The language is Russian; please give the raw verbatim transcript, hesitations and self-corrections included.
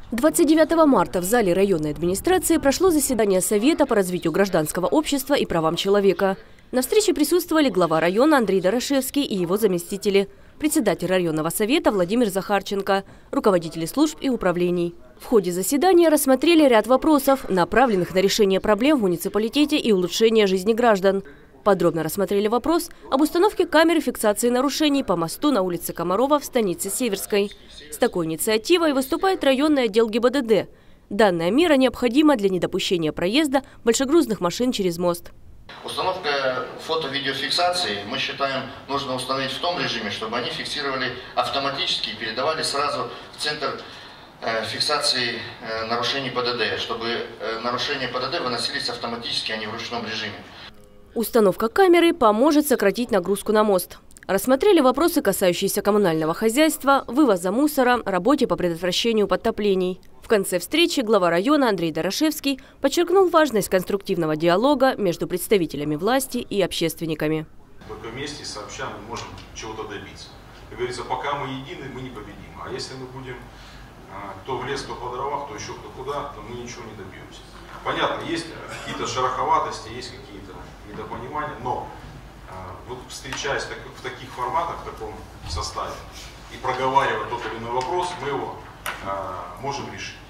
двадцать девятого марта в зале районной администрации прошло заседание Совета по развитию гражданского общества и правам человека. На встрече присутствовали глава района Андрей Дорошевский и его заместители, председатель районного совета Владимир Захарченко, руководители служб и управлений. В ходе заседания рассмотрели ряд вопросов, направленных на решение проблем в муниципалитете и улучшение жизни граждан. Подробно рассмотрели вопрос об установке камеры фиксации нарушений по мосту на улице Комарова в станице Северской. С такой инициативой выступает районный отдел ГИБДД. Данная мера необходима для недопущения проезда большегрузных машин через мост. Установка фото-видеофиксации, мы считаем, нужно установить в том режиме, чтобы они фиксировали автоматически и передавали сразу в центр фиксации нарушений ПДД, чтобы нарушения ПДД выносились автоматически, а не в ручном режиме. Установка камеры поможет сократить нагрузку на мост. Рассмотрели вопросы, касающиеся коммунального хозяйства, вывоза мусора, работе по предотвращению подтоплений. В конце встречи глава района Андрей Дорошевский подчеркнул важность конструктивного диалога между представителями власти и общественниками. Только вместе сообща мы можем чего-то добиться. Как говорится, пока мы едины, мы непобедимы. А если мы будем кто в лес, кто по дровах, кто еще кто куда, то мы ничего не добьемся. Понятно, есть какие-то шероховатости, есть какие-то недопонимания, но вот встречаясь в таких форматах, в таком составе, и проговаривая тот или иной вопрос, мы его можем решить.